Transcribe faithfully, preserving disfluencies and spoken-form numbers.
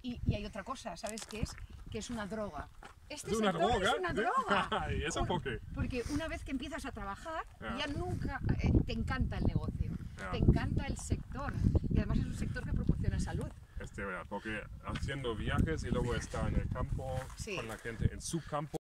y, y hay otra cosa, ¿sabes qué es? Que es una droga. Este ¿Es una sector droga? es una droga. ¿Y eso por qué? Porque una vez que empiezas a trabajar, Ya. ya nunca eh, te encanta el negocio, Ya. te encanta el sector y además es un sector que proporciona salud. Es de verdad, porque haciendo viajes y luego estar en el campo Sí. con la gente en su campo.